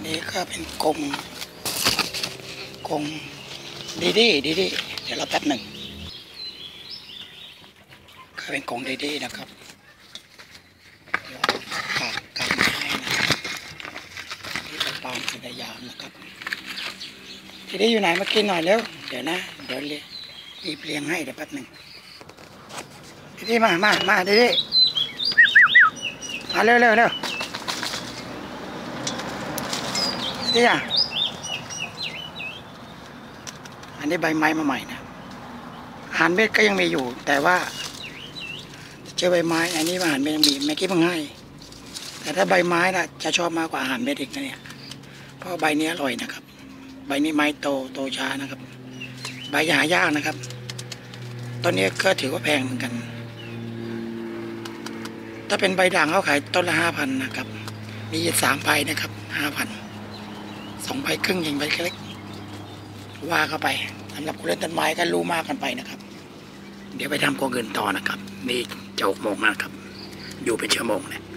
นี้ก็เป็นกงดีดีเดี๋ยวเราแป๊บหนึ่งก็เป็นกงดีนะครับเดี๋ยวฝากกลับมาให้นะครับที่ตะปางสยามนะครับดีอยู่ไหนมากินหน่อยเร็วเดี๋ยวนะเดี๋ยวรีบเลี้ยงให้เดี๋ยวแป๊บหนึ่งดีมาดีมาเร็วดีอ่ะอันนี้ใบไม้มาใหม่นะอาหารเม็ดก็ยังมีอยู่แต่ว่าเจอใบไม้อันนี้อาหารเม็ดยังมีไม่คิดว่าง่ายแต่ถ้าใบไม้นะจะชอบมากกว่าอาหารเม็ดอีกนะเนี่ยเพราะใบนี้อร่อยนะครับใบนี้ไม้โตช้านะครับใบหายากนะครับต้นนี้ก็ถือว่าแพงเหมือนกันถ้าเป็นใบด่างเขาขายต้นละ5,000นะครับมี3 ใบนะครับ5,000 2 ใบครึ่งยิงใบเล็กว่าเข้าไปสำหรับคนเล่นต้นไม้ก็รู้มากกันไปนะครับเดี๋ยวไปทำกองเงินต่อนะครับมีจะ6 โมงนะครับอยู่เป็นชั่วโมงเนี่ย